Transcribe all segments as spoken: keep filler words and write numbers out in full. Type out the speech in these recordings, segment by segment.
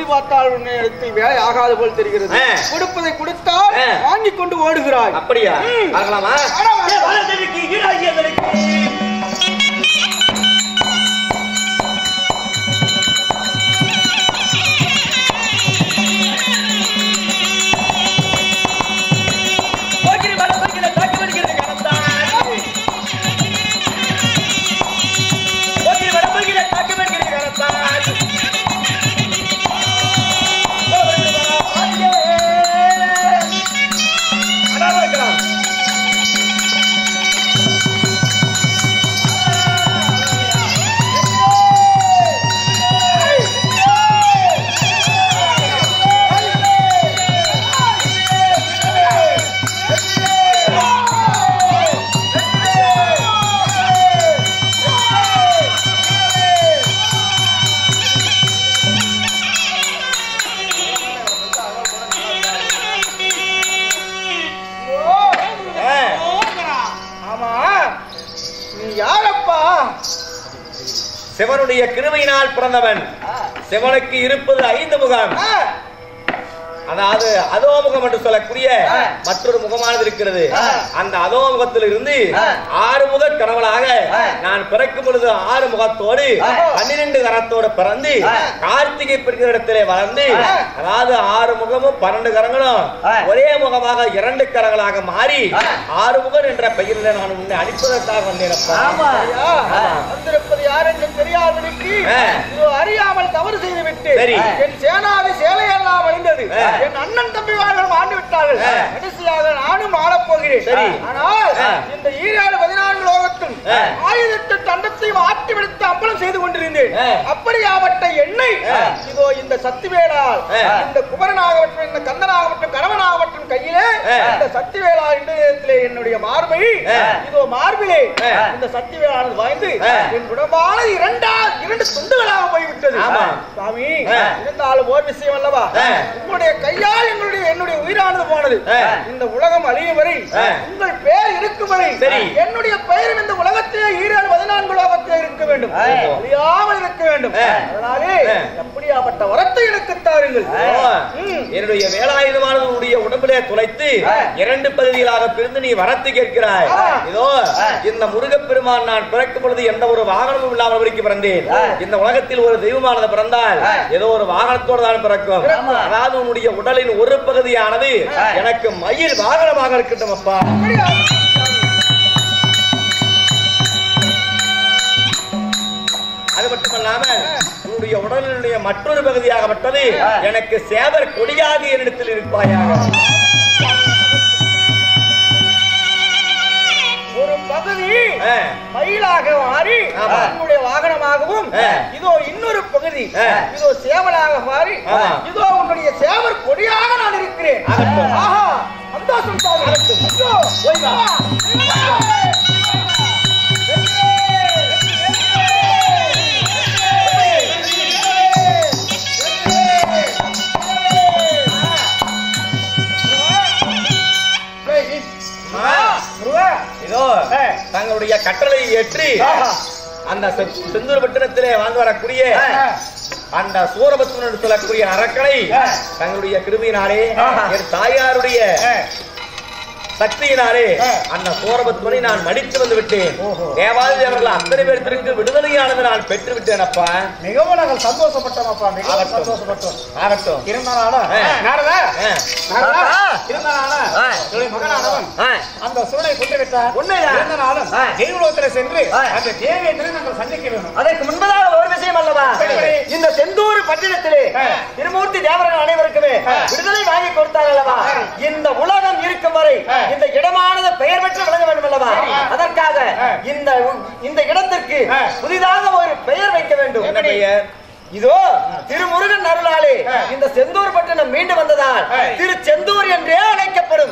பார்த்தால் உன்னை இடத்தில் வேலை ஆகாது போல் தெரிகிறது. கொடுப்பதை கொடுத்தால் வாங்கி கொண்டு ஓடுகிறாய். அப்படியா? பார்க்கலாமா? சிவனுடைய கிருபையினால் பிறந்தவன். சிவனுக்கு இருப்பது ஐந்து முகம். அதாவது அதோ முகம் என்று சொல்லக்கூடிய மற்றொரு முகமானது இருக்கிறது. அந்த அதோ முகத்தில் இருந்து ஆறு முக கணவனாக நான் பிறக்கும் பொழுது ஆறு முகத்தோடு பன்னிரண்டு கரத்தோடு பிறந்து கார்த்திகை பிறக்கிற இடத்திலே வளர்ந்து, அதாவது ஆறு முகமும் பன்னெண்டு கரங்களும் ஒரே முகமாக இரண்டு கரங்களாக மாறி ஆறு முகம் என்ற பெயரில் நான் உன்னை அனுப்பதற்காக வந்தேனப்பா. வந்திருப்பது யார் என்று தெரியாதவனுக்கு அறியாமல் தவறு செய்துவிட்டு என் சேனாதி சேலையெல்லாம் அழிந்தது. என் அண்ணன் தம்பிவார்கள் ஆண்டு விட்டார்கள். கடைசியாக நானும் ஆளப் போகிறேன். ஆனால் இந்த ஈராறு பதினான்கு லோகத்தும் ஆயுதத்தை தண்டத்தையும் ஆட்டி விடுத்து அம்பலம் செய்து கொண்டிருந்தேன். அப்படியாவட்ட என்னை இதோ இந்த சக்திவேலால், இந்த குமரனாகவற்றும் இந்த கந்தனாகவற்றும் கணவனாகவற்றும் கையிலே இந்த சக்திவேலா என்ற நேரத்திலே என்னுடைய மார்பை இதோ மார்பிலே இந்த சக்திவேலானது வாய்ந்து என் உடம்பானது இரண்டா இரண்டு துண்டுகளாக போய்விட்டது. சாமி, இருந்தாலும் ஓர் விஷயம் அல்லவா, உங்களுடைய கையால் எங்களுடைய என்னுடைய உயிரானது போனது. இந்த உலகம் அழியும் வரை, உங்கள் பெயர் இருக்கும் வரை என்னுடைய பெயரும் இந்த உலகத்திலே ஈராறு பதினான்கு உலகத்திலே இருக்க வேண்டும், அழியாமல் இருக்க வேண்டும். அதனாலே எப்படியாப்பட்ட வரத்தை எனக்கு தாருங்கள். என்னுடைய வேலாயுதமானது உடைய உடம்பிலே துளைத்து இரண்டு பகுதிகளாக பிரிந்து நீ வரத்து கேட்கிறாய். இதோ இந்த முருகப்பெருமான் நான் பிறக்கும் பொழுது எந்த ஒரு வாகனமும் இல்லாமல் வரைக்கும் பிறந்தேன். இந்த உலகத்தில் ஒரு தெய்வமானது பிறந்தால் ஏதோ ஒரு வாகனத்தோடு தான் பிறக்கும். அதாவது உன்னுடைய உடலின் ஒரு பகுதியானது எனக்கு மயில் வாகனமாக இருக்கட்டும் அப்பா. அது மட்டுமல்லாமல் உன்னுடைய உடலினுடைய மற்றொரு பகுதியாகப்பட்டது எனக்கு சேவர் கொடியாக என்னிடத்தில் இருப்பாயாக. ஒரு பகுதி மயிலாக மாறி உன்னுடைய வாகனமாகவும், இதோ இன்னொரு பகுதி இதோ சேவலாக மாறி இதோ உன்னுடைய சேவர் கொடியாக நான் இருக்கிறேன். ஆஹா, சந்தோஷம் இதோ தங்களுடைய கட்டளை ஏற்றி அந்த செந்தூர் பட்டணத்திலே வாழ்ந்து வரக்கூடிய அந்த சூரபத்மன் சொல்லக்கூடிய அரக்கனை தங்களுடைய கிருபையினாலே என் தாயாருடைய சக்தியினாலே அந்த சூரபத்மனை நான் மடித்து வந்து விட்டேன். தேவாதி தேவர்கள் அத்தனை பேருக்கு விடுதலையானது நான் பெற்று விட்டேன் அப்பா. மிகவும் நாங்கள் சந்தோஷப்பட்டோம் அப்பா, மிகவும் சந்தோஷப்பட்டோம். ஆகட்டும். இருந்தாலும் மகனானவன் அந்த சூழலை கொண்டு விட்டார். இருந்தாலும் தெய்வலோகத்தில் சென்று அந்த தேவேந்திரனை நாங்கள் சந்திக்க வேண்டும். அதற்கு முன்பதாக ஒரு விஷயம் அல்லவா, இந்த செந்தூர் பட்டினத்திலே திருமூர்த்தி தேவர்கள் அனைவருக்குமே விடுதலை வாங்கி கொடுத்தார் அல்லவா. இந்த உலகம் இருக்கும் வரை இந்த இடமானது பெயர் பெற்று விளங்க வேண்டும் அல்லவா. அதற்காக இந்த இந்த இடத்திற்கு புதிதாக ஒரு பெயர் வைக்க வேண்டும். என்ன பெயர்? இதோ திருமுருகன் அருளாலே இந்த செந்தூர் பட்டணம் மீண்டு வந்ததால் திரு செந்தூர் என்றே அழைக்கப்படும்.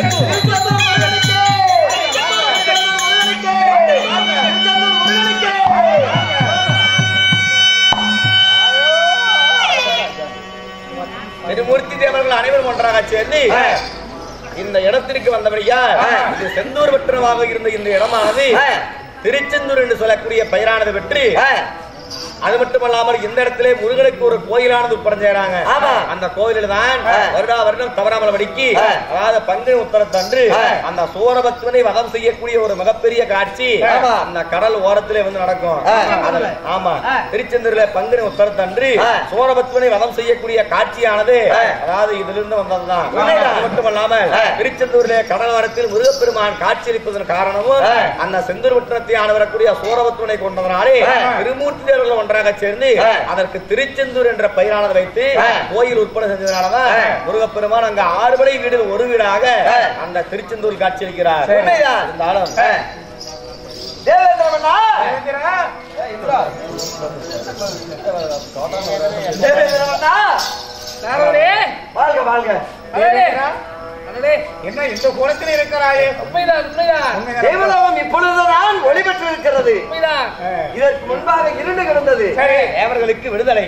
திருமூர்த்தி தேவர்கள் அனைவரும் ஒன்றாக சேர்ந்து இந்த இடத்திற்கு வந்தபடியா இது செந்தூர் பட்டணமாக இருந்த இந்த இடமானது திருச்செந்தூர் என்று சொல்லக்கூடிய பெயரானது பெற்று அது மட்டுமல்லாமல் இந்த இடத்திலே முருகனுக்கு ஒரு கோயிலானது உட்படைஞ்சாங்க. அந்த கோயிலில் தான் வருடா வருடம் தவறாமல் படிக்கி அதாவது பங்குனி உத்தரத்தன்று அந்த சூரபத்மனை வதம் செய்யக்கூடிய ஒரு மிகப்பெரிய காட்சி அந்த கடல் ஓரத்திலே வந்து நடக்கும். ஆமா, திருச்செந்தூர்ல பங்குனி உத்தரத்தன்று சூரபத்மனை வதம் செய்யக்கூடிய காட்சியானது அதாவது இதிலிருந்து வந்ததுதான். அது மட்டுமல்லாமல் திருச்செந்தூர்ல கடல் ஓரத்தில் முருகப்பெருமான் காட்சியளிப்பதன் காரணமும் அந்த செந்தூர் வட்டத்தை ஆன வரக்கூடிய சூரபத்மனை கொண்டதனாலே திருமூர்த்தி தேவர்கள் ஒன்றாக சேர்ந்து அதற்கு திருச்செந்தூர் என்ற பெயரானது வைத்து கோயில் உட்பட செஞ்சதுனாலதான் முருகப்பெருமான் அங்க ஆறுபடை வீடு ஒரு வீடாக அந்த திருச்செந்தூர் காட்சியளிக்கிறார். இருந்தாலும் தேவேந்திரமண்ணா தேவேந்திரமண்ணா வாழ்க வாழ்க. என்ன இந்த கோலத்தில் இருக்கிறாயே? தேவலோகம் இப்பொழுதுதான் ஒளி பெற்று இருக்கிறது. இதற்கு முன்பாக இருண்டு கிடந்தது. அவர்களுக்கு விடுதலை.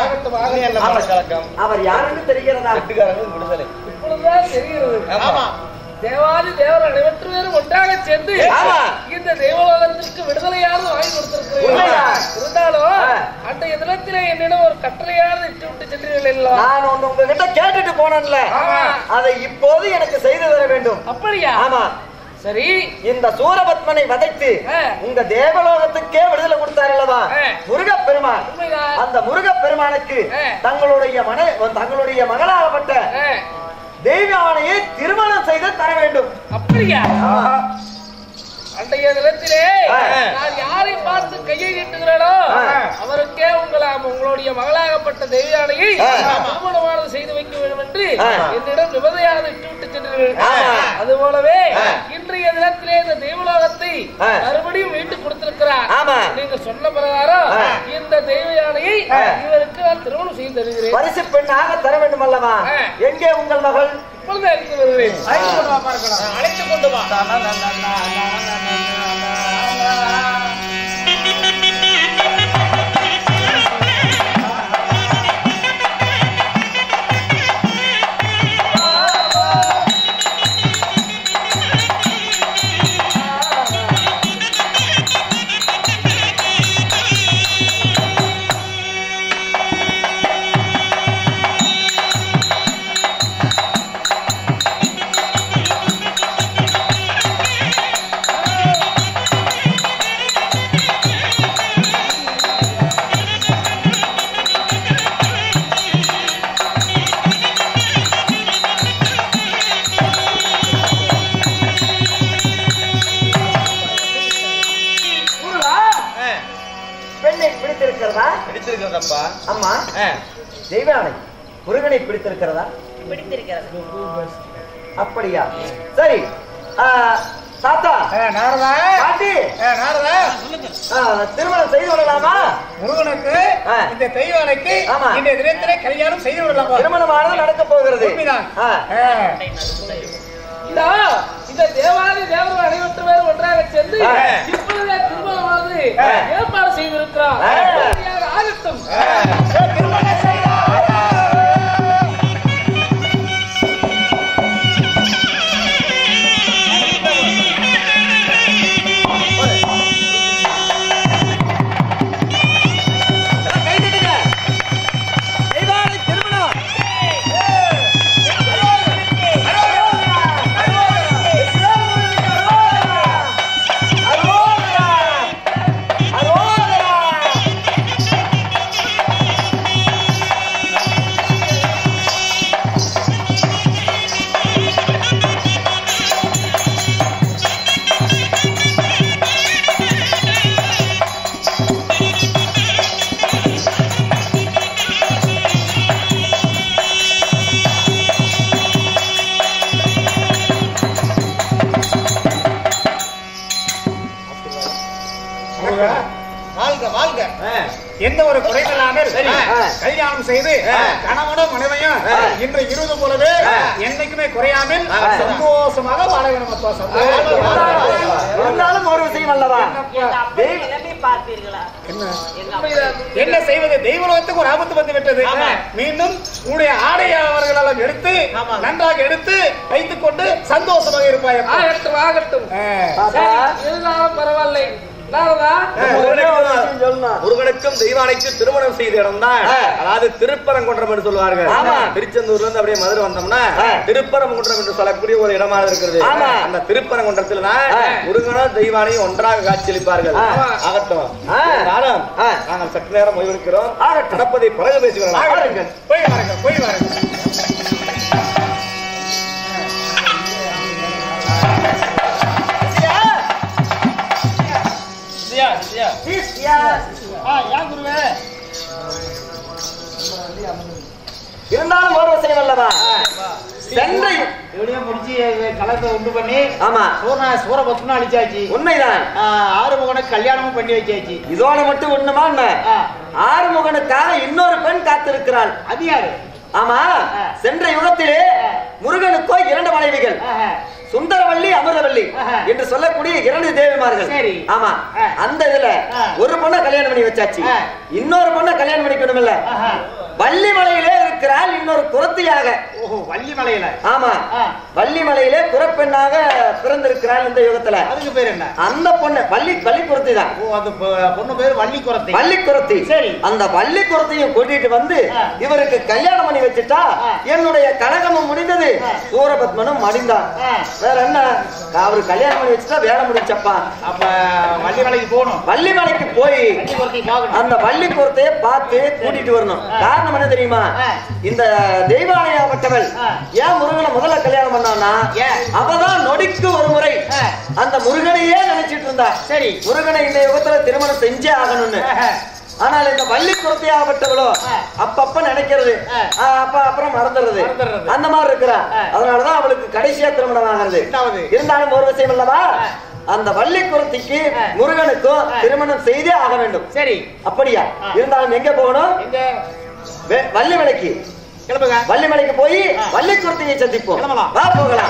அவர் யாருன்னு தெரிகிறதா? விடுதலை இப்பொழுதுதான் தெரிகிறது. தேவாதி தேவர் அனைவற்று பேரும் ஒன்றாக சேர்ந்து இந்த தேவலோகத்திற்கு விடுதலையாவது வாங்கி கொடுத்திருக்கிறேன். இருந்தாலும் அந்த எதிரத்திலே என்னிடம் ஒரு கட்டளையாவது இட்டு விட்டு சென்றீர்கள். நான் ஒண்ணு உங்ககிட்ட கேட்டுட்டு போனேன்ல, அதை இப்போது எனக்கு செய்து தர வேண்டும். அப்படியா? ஆமா. சரி, இந்த சூரபத்மனை வதைத்து உங்க தேவலோகத்துக்கே விடுதலை கொடுத்தார் அல்லவா முருகப்பெருமான். அந்த முருகப்பெருமானுக்கு தங்களுடைய மன தங்களுடைய மகளாகப்பட்ட தெய்வானையை திருமணம் செய்து தர வேண்டும். அப்படியா? அன்றைய தினத்திலே நான் யாரை பார்த்து கையை நீட்டுகிறேனோ அவருக்கே உங்களை உங்களுடைய மகளாகப்பட்ட தெய்வானையை திருமணமானது செய்து வைக்க வேண்டும் என்று என்னிடம் நிபந்தனையாக இட்டுவிட்டு சென்றீர்கள். அது போலவே இன்றைய தினத்திலே இந்த தெய்வலோகத்தை மறுபடியும் மீட்டு கொடுத்திருக்கிறார். நீங்க சொன்ன பிரகாரம் இந்த தெய்வ யானையை இவருக்கு நான் திருமணம் செய்து தருகிறேன். பரிசு பெண்ணாக தர வேண்டும் அல்லவா? எங்கே உங்கள் மகள்? இப்பொழுது அழைத்து வருகிறேன். அழைத்து கொண்டு வா. பிடித்திருக்கிறதப்பா. அம்மா தெய்வானை முருகனை பிடித்திருக்கிறதா? பிடித்திருக்கிறது. அப்படியா? சரி. தாத்தா நாரதா பாட்டி நாரதா திருமணம் செய்து விடலாமா? முருகனுக்கு இந்த தெய்வானைக்கு இந்த தினத்திலே கல்யாணம் செய்து விடலாமா? திருமணமானது நடக்க போகிறது. இந்த தேவாதி தேவர்கள் அனைவற்று பேரும் ஒன்றாக சேர்ந்து இப்பொழுதே திருமணமானது ஏற்பாடு செய்திருக்கிறார். ஆகட்டும். எந்த ஒரு குறைவில்லாமல் கல்யாணம் செய்து கணவனும் மனைவியும் இன்று இருபது போலவே என்னைக்குமே குறையாமல் சந்தோஷமாக வாழ வேண்டும். இருந்தாலும் ஒரு விஷயம் அல்லவா? என்ன செய்வது? தெய்வலோகத்துக்கு ஒரு ஆபத்து வந்து விட்டது. மீண்டும் உன்னுடைய ஆடை அவர்களெல்லாம் எடுத்து நன்றாக எடுத்து வைத்துக் கொண்டு சந்தோஷமாக இருப்பாய். ஆகட்டும் ஆகட்டும். இருந்தாலும் பரவாயில்லை. முருகனை சிவனுக்கும் தெய்வானைக்கும் திருமணம் செய்த இடம் தான் அதாவது திருப்பரங்குன்றம் என்று சொல்லுவார்கள். திருச்செந்தூர்ல இருந்து அப்படியே மதுரை வந்தோம்னா திருப்பரங்குன்றம் என்று சொல்லக்கூடிய ஒரு இடமாக இருக்கிறது. அந்த திருப்பரங்குன்றத்தில் முருகனும் தெய்வானையும் ஒன்றாக காட்சியளிப்பார்கள். ஆகட்டும், நாங்கள் சற்று நேரம் ஓய்வெடுக்கிறோம். நடப்பதை பிறகு பேசுகிறோம். போய் வாருங்க, போய் வாருங்க. இருந்தாலும் ஒரு விஷயம் அல்லவா, சென்னை முடிச்சு கலத்தை உண்டு பண்ணி ஆமா சூர சூரபத்மன் அழிச்சாச்சு. உண்மைதான். ஆறுமுகனுக்கு கல்யாணமும் பண்ணி வச்சாச்சு. இதோட மட்டும் ஒண்ணுமா என்ன, ஆறுமுகனுக்காக இன்னொரு பெண் காத்திருக்கிறாள். அது யாரு? ஆமா, சென்ற யுகத்திலே முருகனுக்கோ இரண்டு மனைவிகள், சுந்தரவல்லி அமிர்தவல்லி என்று சொல்லக்கூடிய இரண்டு தேவிமார்கள். ஆமா, அந்த இதுல ஒரு பொண்ணை கல்யாணம் பண்ணி வச்சாச்சு, இன்னொரு பொண்ணை கல்யாணம் பண்ணிக்கணும் இல்ல. வள்ளிமலையிலே இருக்கிறாள் இன்னொரு குரத்தியாக. ஓஹோ, வள்ளிமலையில. ஆமா, வள்ளிமலையிலே குரப்பெண்ணாக பிறந்திருக்கிறாள் இந்த யுகத்துல. அதுக்கு பேர் என்ன? அந்த பொண்ணு வள்ளி வள்ளி குரத்தி தான். ஓ, அந்த பொண்ணு பேர் வள்ளி குரத்தி. வள்ளி குரத்தி. சரி, அந்த வள்ளி குரத்தையும் கூட்டிட்டு வந்து இவருக்கு கல்யாணம் பண்ணி வச்சுட்டா என்னுடைய கனகமும் முடிந்தது, சூரபத்மனும் மடிந்தான். வேற என்ன, அவரு கல்யாணம் பண்ணி வச்சுட்டா வேலை முடிச்சப்பா. அப்ப வள்ளிமலைக்கு போகணும். வள்ளிமலைக்கு போய் அந்த வள்ளி குரத்தைய பார்த்து கூட்டிட்டு வரணும். காரணம் என்ன தெரியுமா, இந்த தெய்வானையாப்பட்டவள் ஏன் முருகனை முதல்ல கல்யாணம் பண்ணான்னா, அவதான் நொடிக்கு ஒரு முறை அந்த முருகனையே நினைச்சிட்டு இருந்தா. சரி, முருகனை இந்த யுகத்துல திருமணம் செஞ்சே ஆகணும்னு. ஆனால் இந்த வள்ளி குரத்தையாகப்பட்டவளோ அப்பப்ப நினைக்கிறது, அப்ப அப்புறம் மறந்துடுறது, அந்த மாதிரி இருக்கிறா. அதனாலதான் அவளுக்கு கடைசியா திருமணம் ஆகிறது. இருந்தாலும் ஒரு விஷயம் அல்லவா, அந்த வள்ளி குரத்திக்கு முருகனுக்கும் திருமணம் செய்தே ஆக வேண்டும். சரி, அப்படியா? இருந்தாலும் எங்க போகணும்? வள்ளிமலைக்கு கிளம்புங்க. வள்ளிமலைக்கு போய் வள்ளி குரத்தியை சந்திப்போம். வா போகலாம்.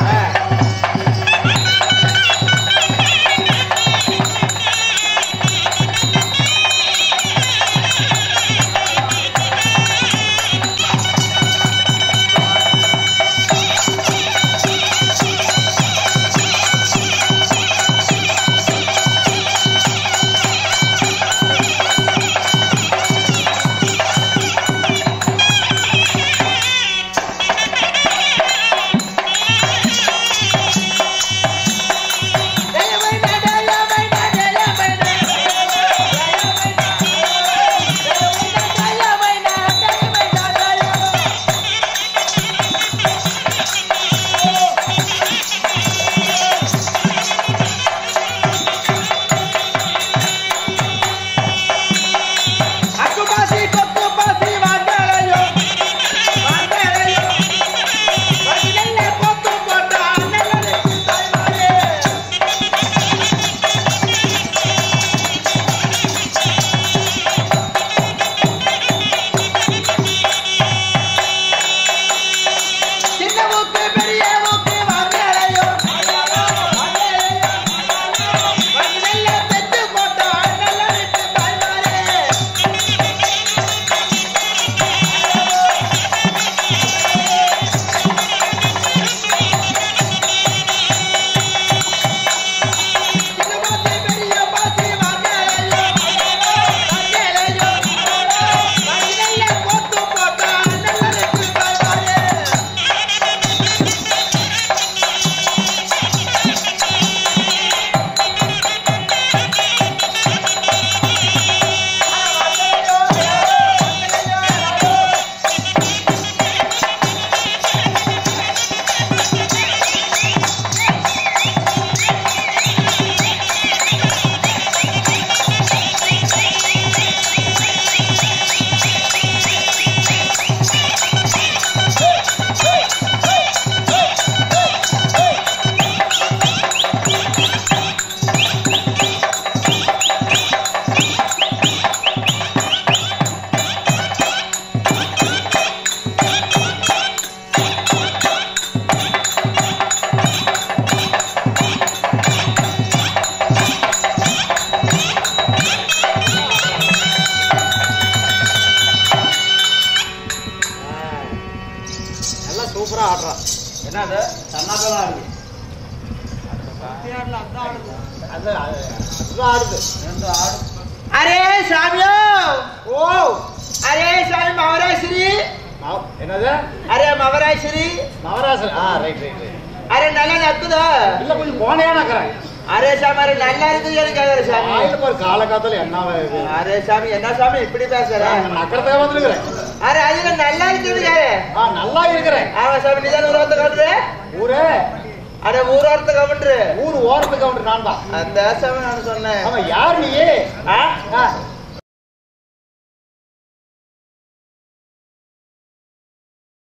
அரே சாமியோ, ஓ அரே சாமி மவராசிரி என்னது அரே மவராசிரி நவராசன் ஆ ரைட் ரைட் ரைட் அரே நல்லா நக்குதோ இல்ல கொஞ்சம் கோணையான இருக்கிறேன் அரே சாமி அரே நல்லா இருக்குது எனக்கு சாமி ஆயில ஒரு காலகாலத்துல என்ன இது அரே சாமி என்ன சாமி இப்படி பேசுற நக்கறதுக்கு வந்துருக்கிறேன் அரே அதுல நல்லா இருக்குது யாரு ஆ நல்லா இருக்கிறேன் ஆமா சாமி நீதான் ஊர் ஒருத்த கவுண்டரு ஊரே அரே ஊர் ஒருத்த கவுண்டரு ஊர் ஓரத்துக்கு கவுண்டர் நான் தான் அந்த சாமி நான் சொன்னேன் ஆமா யார் நீ ஆ? ஆ